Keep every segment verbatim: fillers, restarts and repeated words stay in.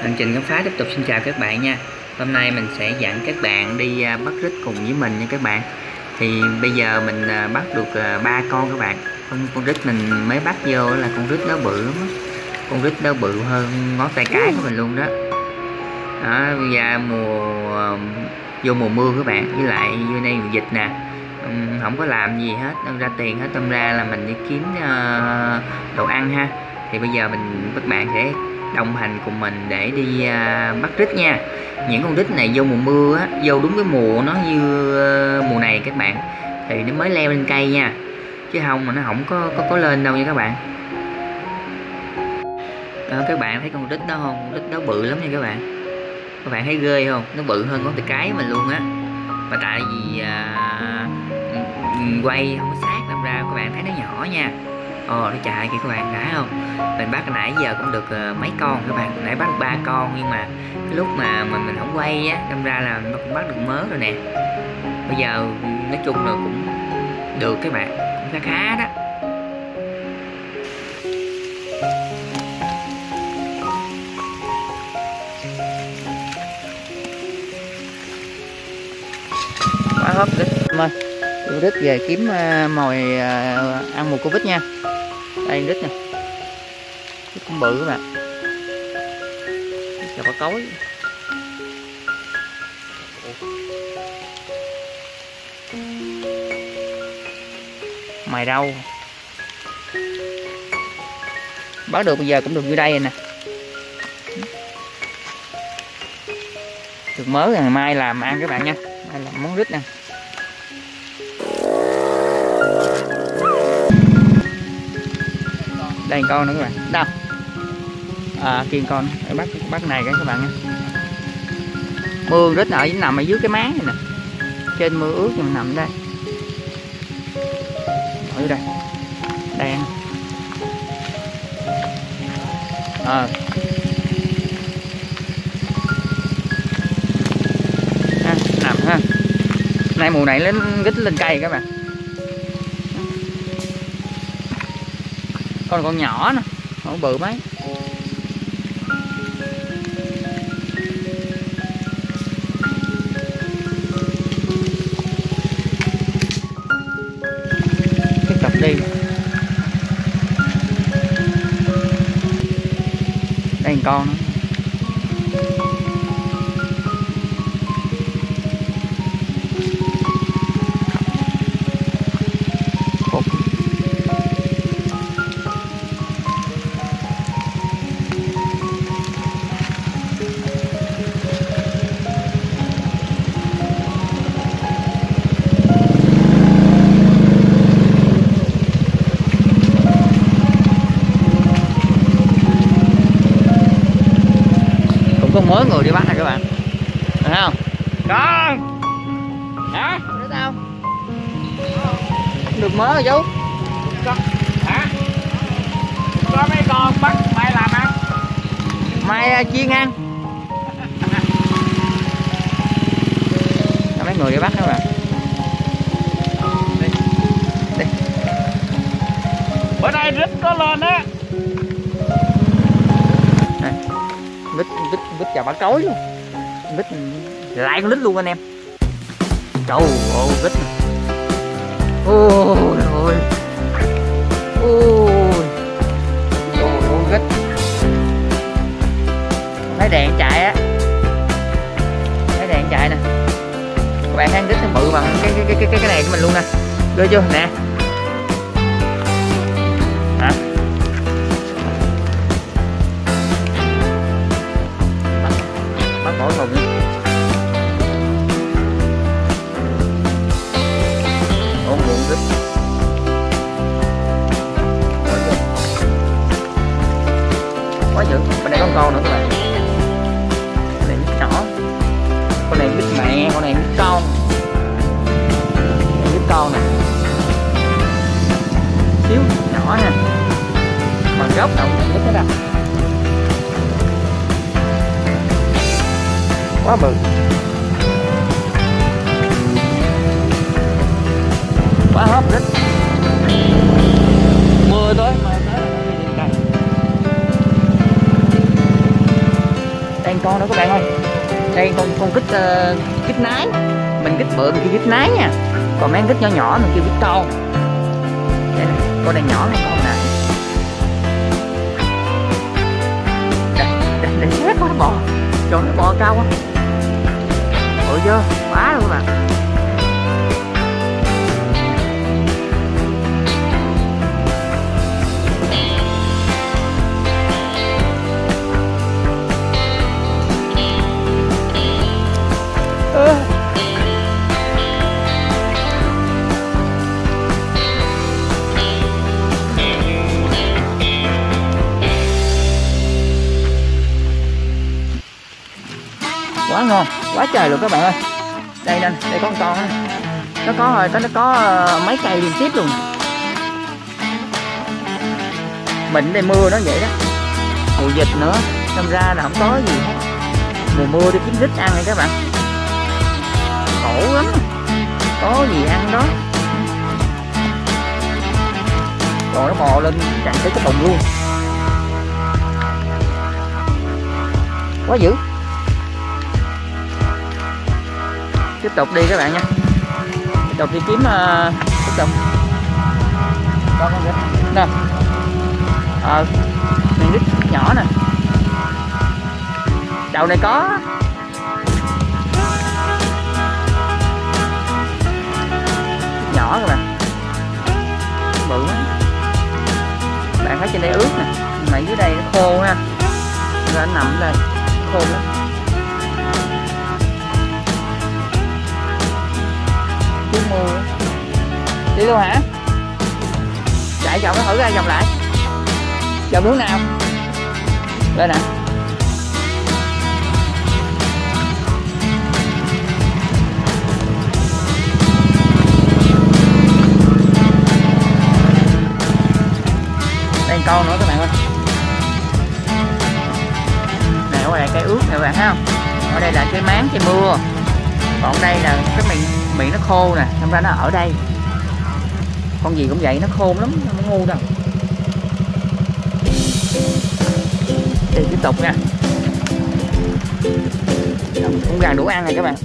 Hành trình khám phá tiếp tục xin chào các bạn nha. Hôm nay mình sẽ dẫn các bạn đi bắt rít cùng với mình nha các bạn. Thì bây giờ mình bắt được ba con các bạn. Con, con rít mình mới bắt vô là con rít nó bự lắm đó. Con rít nó bự hơn ngón tay cái của mình luôn đó. Đó, bây giờ mùa vô mùa mưa các bạn, với lại vô đây mùa dịch nè, không có làm gì hết, đâu ra tiền hết, tâm ra là mình đi kiếm đồ ăn ha. Thì bây giờ mình các bạn sẽ đồng hành cùng mình để đi uh, bắt rít nha. Những con rít này vô mùa mưa á, vô đúng cái mùa nó như uh, mùa này các bạn, thì nó mới leo lên cây nha, chứ không mà nó không có có, có lên đâu nha các bạn. Đó, các bạn thấy con rít đó không? Con rít đó bự lắm nha các bạn. Các bạn thấy ghê không? Nó bự hơn con tay cái mình luôn á. Mà tại vì uh, quay không có sát đâm ra các bạn thấy nó nhỏ nha. Ồ, nó chạy kìa các bạn, đã không? Mình bắt nãy giờ cũng được uh, mấy con các bạn, nãy bắt ba con, nhưng mà cái lúc mà mình mình không quay á, đâm ra là nó cũng bắt được mớ rồi nè. Bây giờ nói chung là cũng được các bạn, cũng khá khá đó. Quá hấp rít em ơi, rít về kiếm uh, mồi uh, ăn mùa Covid nha. Đây rít nè, rít cũng bự các bạn, chào có cối. Mày đâu bắt được, bây giờ cũng được như đây rồi nè, được mớ, ngày mai làm ăn các bạn nha, mai làm món rít nè. Đây con nữa các bạn, đâu à, kiên con bắt bắt này các bạn nha. Mưa rít ở nằm ở dưới cái máng này nè, trên mưa ướt nhưng mà nằm đây, ở đây đen à. Ha, nằm ha, nay mùa này lên rít lên cây các bạn. Con con nhỏ nè, không bự mấy. Tiếp tục đi. Đây một con nữa. Có mới người đi bắt này các bạn, thấy không? Con hả? Thấy sao? Được mới rồi chú. Con hả? Có mấy con bắt mai làm ăn, mai uh, chiên ăn. Mấy người đi bắt các bạn. Đi. Đi. Bữa nay rít có lên á. Vít vít vít chào bả cối luôn, vít lại con lít luôn anh em. Trời ơi vít, ôi ôi ôi ôi vít, thấy đèn chạy á, thấy đèn chạy nè các bạn, thấy vít nó bự bằng cái cái cái cái cái này của mình luôn nè, ghê chưa nè hả? Mỗi thùng ổn lượng rít quá dữ. Bên đây có con nữa các bạn, con này biết nhỏ, con này biết mẹ, con này biết con, biết con nè, xíu nhỏ nha, bằng gốc nào cũng biết hết à. Quá bự, quá hấp rít. Mưa tới, mưa tới là nó đi lên cây. Đây con nữa các bạn ơi. Đây con con kích uh, kích nái. Mình kích bự mình kêu kích nái nha. Còn mấy kích nhỏ nhỏ mình kêu kích con. Đây này, con này nhỏ này con này. Đây, đây, đây xét con bò. Trời nó bò cao quá. Ủa chưa? Quá luôn các bạn. Quá ngon, quá trời luôn các bạn ơi. Đây nè, đây có con con á. Nó có rồi, nó có uh, mấy cây liên tiếp luôn. Mình đây mưa nó vậy đó. Mùa dịch nữa, đâm ra là không có gì hết. Mùa mưa đi kiếm rít ăn này các bạn. Khổ lắm. Có gì ăn đó. Còn nó bò lên chặn tới cái bụng luôn. Quá dữ. Tiếp tục đi các bạn nha. Tiếp tục đi kiếm uh, tiếp tục. Con con kìa. Nè. Ờ. Miếng đít nhỏ nè. Đầu này có. Nhỏ các bạn. Bự lắm. Bạn thấy trên đây ướt nè. Mà dưới đây nó khô ha. Rồi nó nằm ở đây. Khô lắm. Mưa. Đi luôn hả? Chạy vòng nó thử ra vòng lại. Vòng hướng nào? Đây nè. Đây con nữa các bạn ơi. Này ở đây cây ướt nè các bạn thấy không? Ở đây là cây máng cây mưa. Còn đây là cái miệng miệng nó khô nè, không ra nó ở đây. Con gì cũng vậy, nó khôn lắm, nó ngu đâu. Đi tiếp tục nha. Cũng gần đủ ăn rồi các bạn.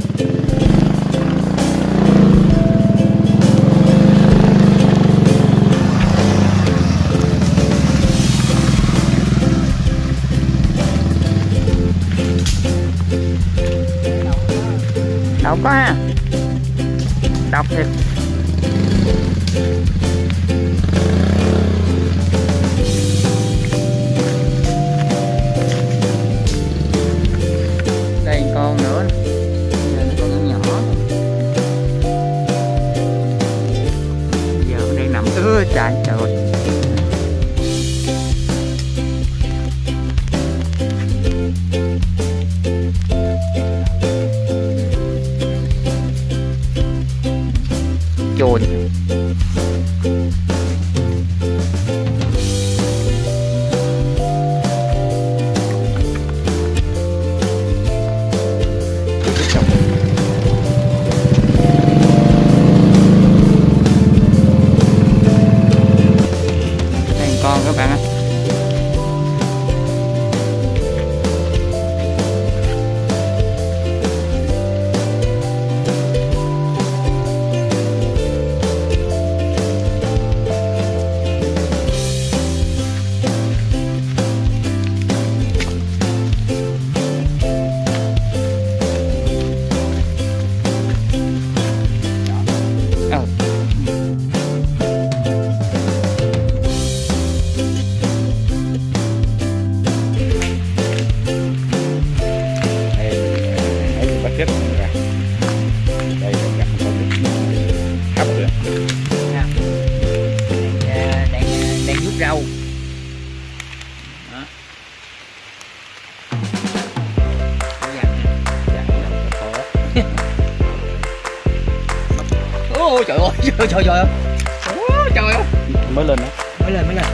Đâu có ha. Đọc thiệt. Đây con nữa. Giờ nó con nhỏ nhỏ. Giờ nó đang nằm ưa trời trời. Chồn. Đây con các bạn ạ. Chết rồi. Đây là gặp con hấp rồi. Đang đang rút rau. Đó. Ôi trời ơi, trời trời trời. Ôi trời ơi. Mới lên đó. Mới lên mới lên.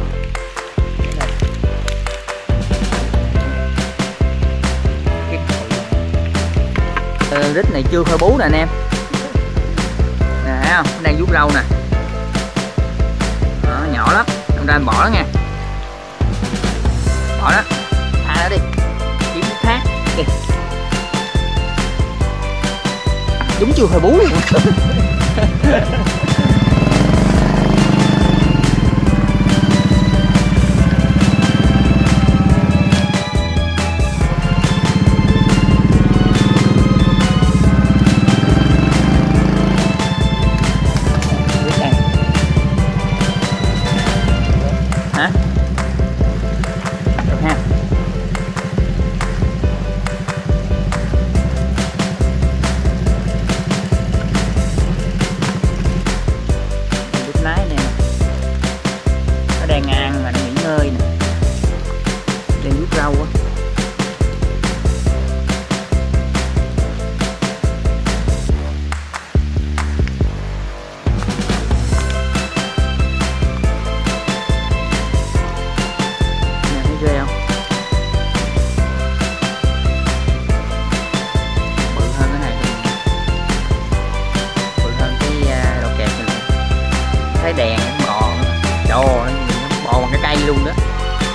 Rít này chưa khơi bú nè anh em. Nè thấy không? Đang vuốt râu nè. Đó, nhỏ lắm. Đâm ra anh bỏ nó nha. Bỏ đó. Thả nó đi. Kiếm vô hơi bú luôn. Hả? Được ha. Đứt lái nè. Nó đang ăn mà nó nghỉ ngơi nè. Đang rút rau á. Ghê không? Bự hơn cái này, bự hơn cái đầu kẹp này. Thấy đèn nó bò, trời ơi, nó bò bằng cái cây luôn đó.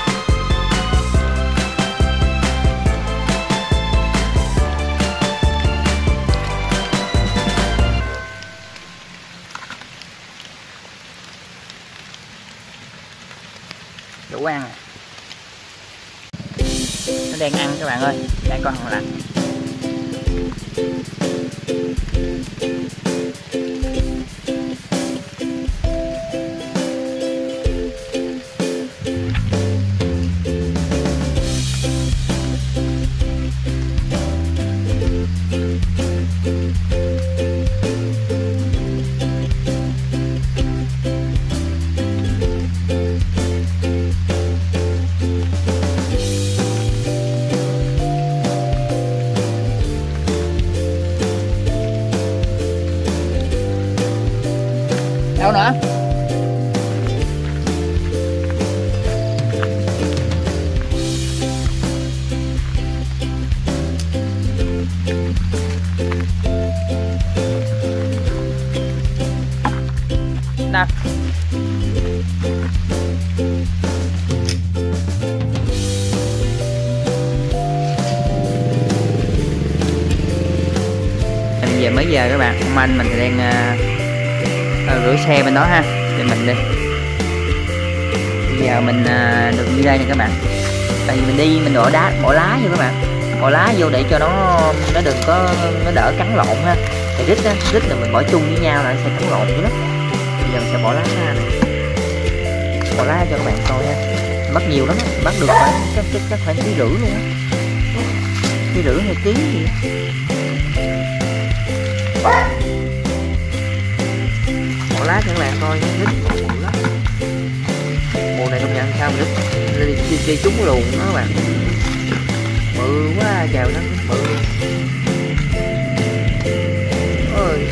Đủ ăn à. Nó đang ăn các bạn ơi, đang con thằng lằn. Đâu nữa? Nào. Bây giờ mấy giờ các bạn? Ông anh mình thì đang uh, rửa xe bên đó ha, để mình đi. Bây giờ mình uh, được như đây nè các bạn. Tại vì mình đi mình bỏ đá, bỏ lá vô các bạn, bỏ lá vô để cho nó nó đừng có nó đỡ cắn lộn ha. Thì rít á, rít là mình bỏ chung với nhau là nó sẽ cắn lộn dữ lắm. Bây giờ mình sẽ bỏ lá ra này, bỏ lá cho các bạn coi ha. Bắt nhiều lắm, bắt được khoảng chắc chắc chắc khoảng ký rưỡi luôn á, ký rưỡi hay ký gì. Bỏ lá cho các bạn coi, rít bự lắm. Mùa này công nhận sao mà rít đi, đi, đi trúng luồn đó các bạn, bự quá trời nó bự. Ơi.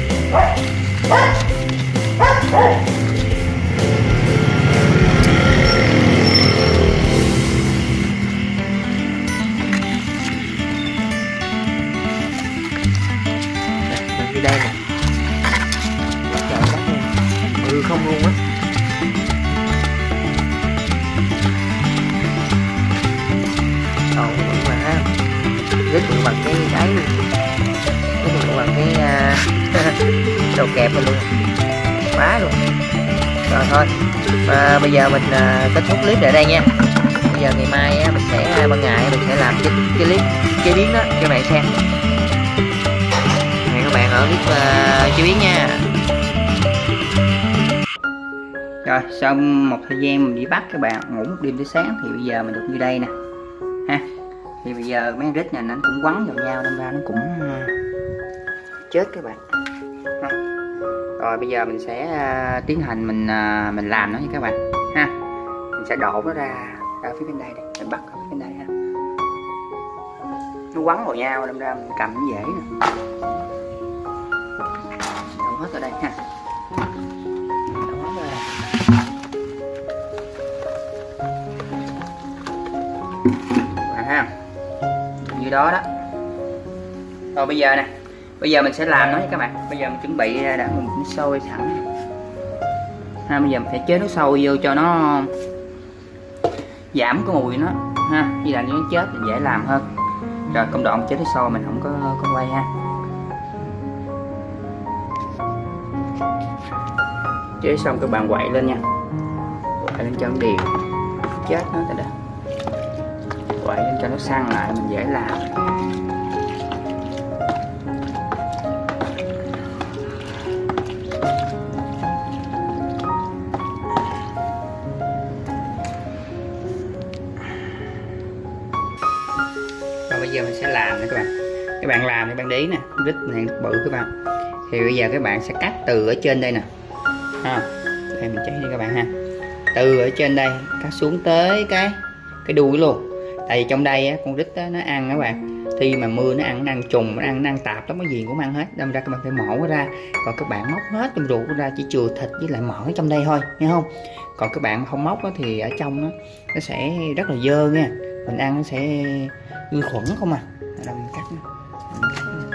Đi đây nè. Trời bắt luôn. Ừ không luôn á. Ồ đúng rồi ha. Rít được bằng cái ấy luôn. Rít được bằng cái uh, đầu kẹp luôn. Quá luôn. Rồi thôi. À, bây giờ mình uh, kết thúc clip tại đây nha. Bây giờ ngày mai á, mình sẽ ban ngày mình sẽ làm cái, cái clip chế biến đó cho bạn xem. Hẹn các bạn ở clip uh, chế biến nha. Rồi sau một thời gian mình đi bắt các bạn, ngủ một đêm tới sáng thì bây giờ mình được như đây nè ha. Thì bây giờ mấy con rít này nó cũng quấn vào nhau đâm ra nó cũng uh, chết các bạn ha. Rồi bây giờ mình sẽ uh, tiến hành mình uh, mình làm nó nha các bạn ha. Mình sẽ đổ nó ra ra phía bên đây đi, mình bắt ở phía bên đây ha. Nó quấn vào nhau đâm ra mình cầm nó dễ nè. Đổ hết ở đây ha. Đổ hết ở đây. À, ha. Như đó đó. Rồi bây giờ nè, bây giờ mình sẽ làm nó nha các bạn. Bây giờ mình chuẩn bị đã một nước sôi sẵn ha. Bây giờ mình phải chế nước sôi vô cho nó giảm cái mùi nó ha, như là nó chết thì dễ làm hơn. Rồi công đoạn chế nước sôi mình không có có quay ha. chế xong các bạn quậy lên nha, quậy lên cho nó đều chết nó tại đây, quậy lên cho nó săn lại mình dễ làm. Và bây giờ mình sẽ làm nè các bạn. Các bạn làm thì bạn để ý nè, rít này bự các bạn. Thì bây giờ các bạn sẽ cắt từ ở trên đây nè. Ha. Đây mình chạy đi các bạn ha. Từ ở trên đây cắt xuống tới cái cái đuôi luôn. Tại vì trong đây á, con rít á, nó ăn các bạn. Khi mà mưa nó ăn, nó ăn trùng, nó ăn, nó ăn tạp lắm, cái gì cũng ăn hết. Đâm ra các bạn phải mổ nó ra. Còn các bạn móc hết trong ruột ra, chỉ chừa thịt với lại mỡ trong đây thôi, nghe không? Còn các bạn không móc á, thì ở trong nó nó sẽ rất là dơ nha. Mình ăn nó sẽ vi khuẩn không à. Đây mình cắt nó. Mình cắt nó.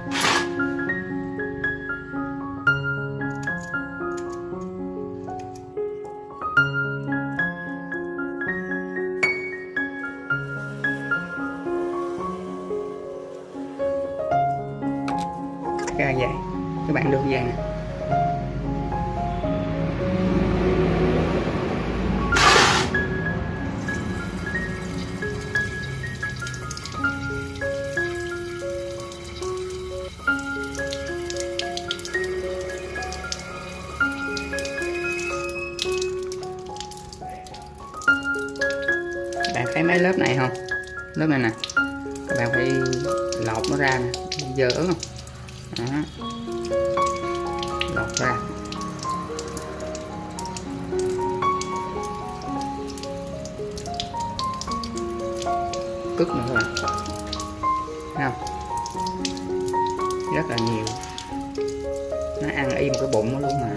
Ra vậy các bạn được vậy nè. Bạn thấy mấy lớp này không? Lớp này nè, các bạn phải lọc nó ra nè, dơ không? Đó. Lọc ra, cất nữa các bạn, thấy không? Rất là nhiều, nó ăn y một cái bụng nó luôn mà.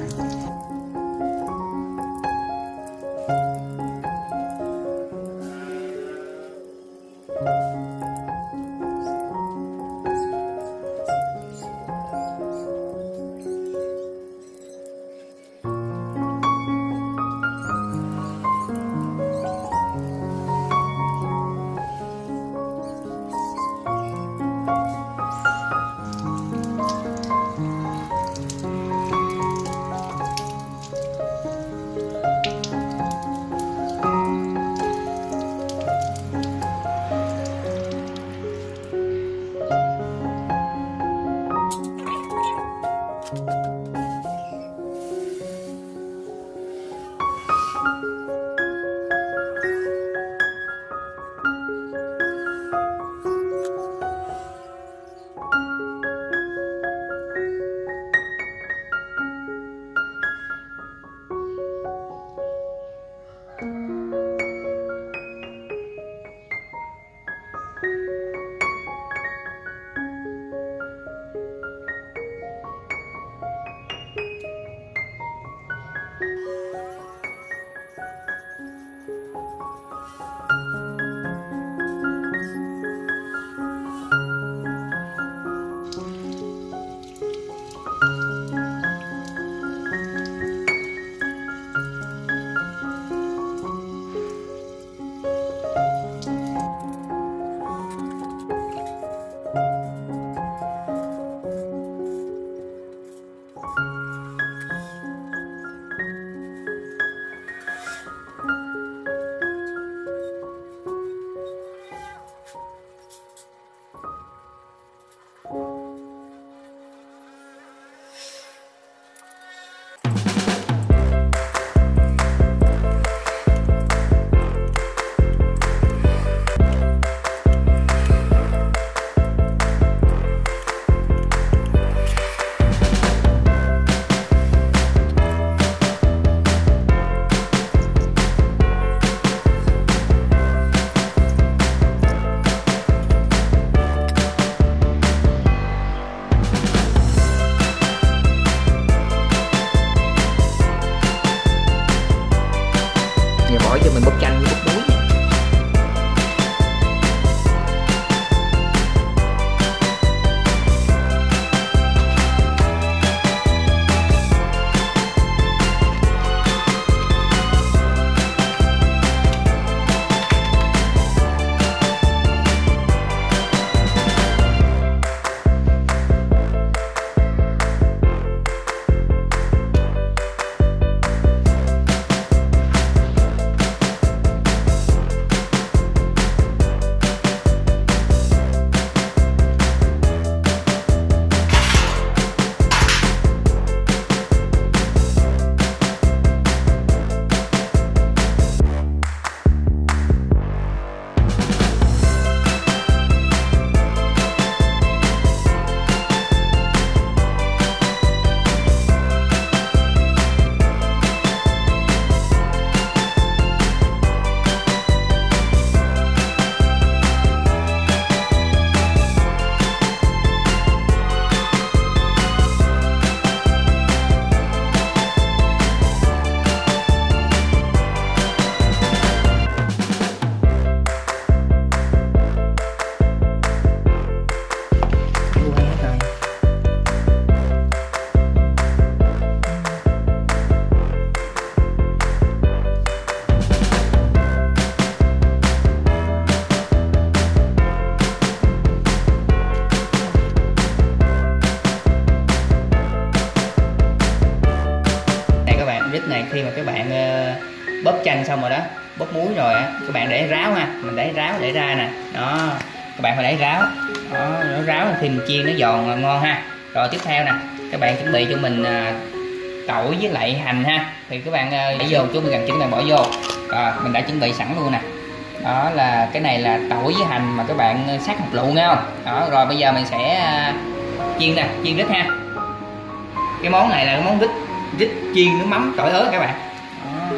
chanh xong rồi đó, bóp muối rồi á, các bạn để ráo ha, mình để ráo để ra nè, đó các bạn phải để ráo, đó nó ráo thì mình chiên nó giòn ngon ha. Rồi tiếp theo nè, các bạn chuẩn bị cho mình tỏi với lại hành ha, thì các bạn để vô chút mình gần chín các bạn bỏ vô. Rồi mình đã chuẩn bị sẵn luôn nè, đó là cái này là tỏi với hành mà các bạn sát một lụ nghe không. Đó rồi bây giờ mình sẽ chiên nè, chiên rít ha. Cái món này là cái món rít rít chiên nước mắm tỏi ớt các bạn. Đó.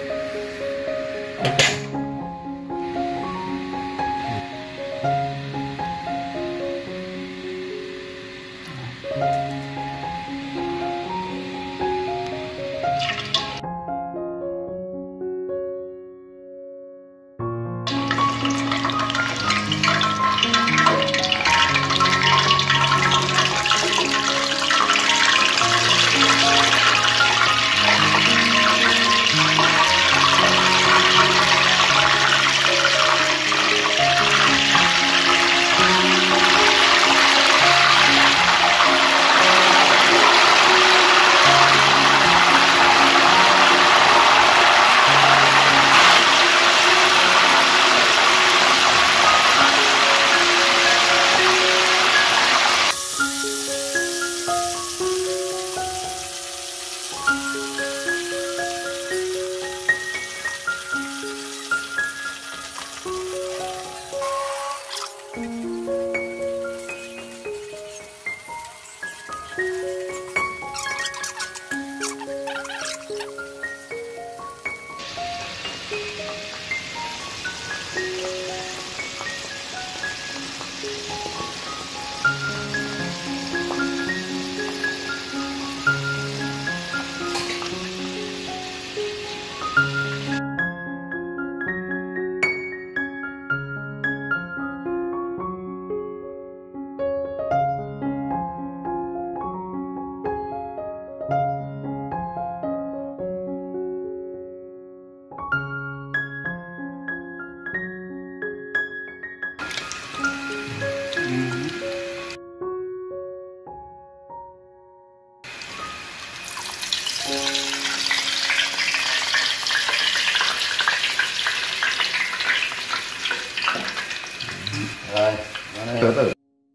Rồi, từ từ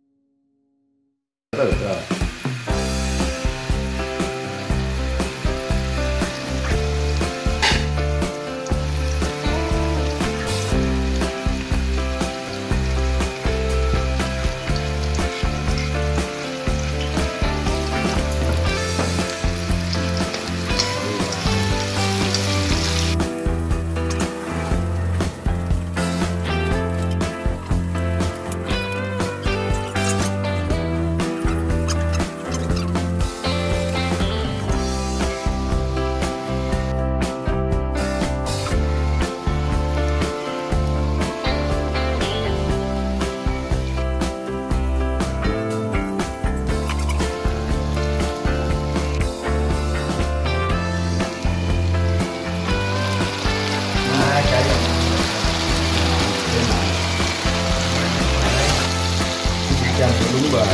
từ từ rồi. Cho đúng bờ.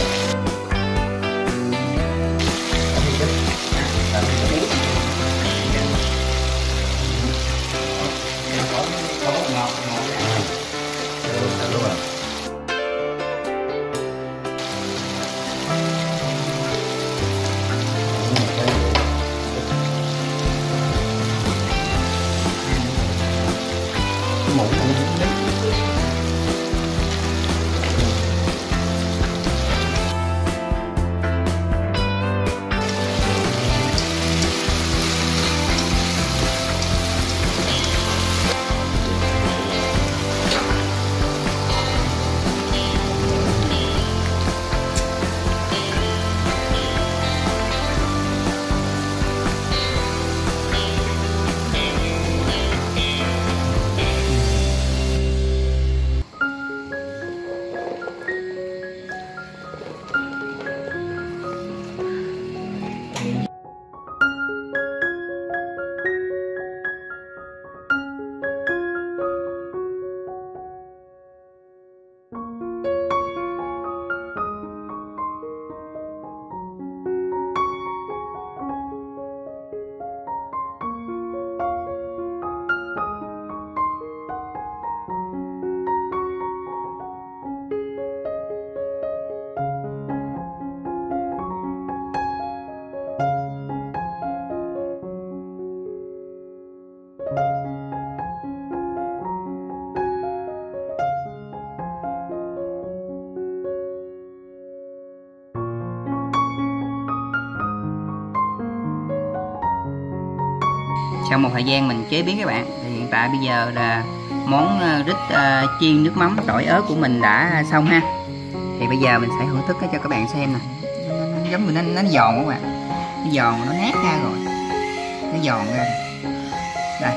Sau một thời gian mình chế biến các bạn, thì hiện tại bây giờ là món rít uh, chiên nước mắm tỏi ớt của mình đã xong ha. Thì bây giờ mình sẽ thưởng thức cho các bạn xem nè. Nó, nó giống như nó, nó giòn các bạn, nó giòn, nó nát ra rồi, nó giòn ra đây.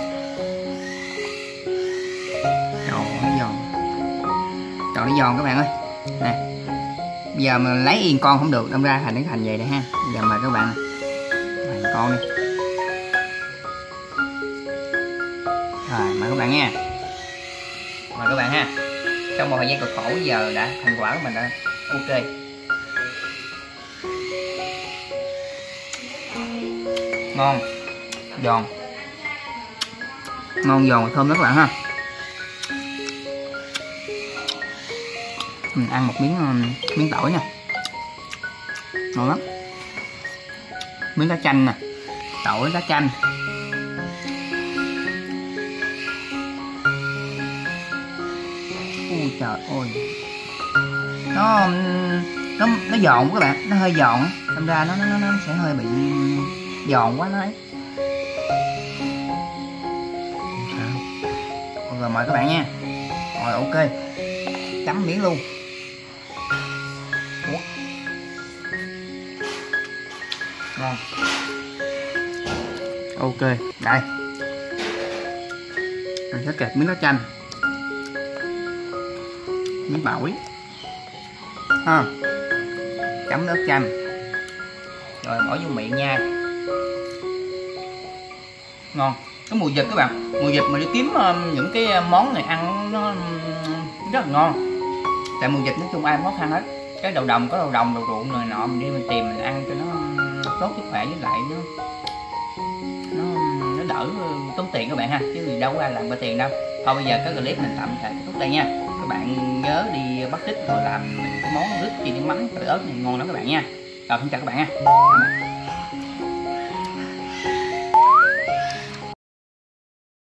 Trời, nó giòn, trời, nó giòn các bạn ơi nè. Bây giờ mình lấy yên con không được, đâm ra thành cái thành vậy đây ha. Bây giờ mời các bạn này, con đi. Rồi mời các bạn nha, mời các bạn ha. Trong một thời gian cực khổ giờ đã thành quả của mình đã ok. Ngon, giòn, ngon giòn và thơm lắm các bạn ha. Mình ăn một miếng miếng tỏi nè, ngon lắm. Miếng lá chanh nè, tỏi lá chanh. Ui trời ơi, nó nó nó giòn các bạn, nó hơi giòn, đâm ra nó nó nó sẽ hơi bị giòn quá nó ấy. Rồi mời các bạn nha. Rồi ok, chấm miếng luôn. Ủa? Ngon. Ok, đây mình sẽ kẹp miếng lá chanh, miếng tỏi ha, chấm nước chanh, rồi bỏ vô miệng nha. Ngon. Cái mùi vịt các bạn, mùi vịt mà đi kiếm um, những cái món này ăn nó rất là ngon. Tại mùi vịt nói chung ai khó khăn hết. Cái đầu đồng có đầu đồng, đầu ruộng này nọ mình đi mình tìm mình ăn cho nó tốt sức khỏe, với lại nó nó nó đỡ tốn tiền các bạn ha, chứ đâu có ai làm qua tiền đâu. Thôi bây giờ cái clip mình tạm thời kết thúc đây nha. Các bạn nhớ đi bắt rít rồi làm cái món rít chiên nước mắm tỏi ớt này ngon lắm các bạn nha. Rồi xin chào các bạn nha.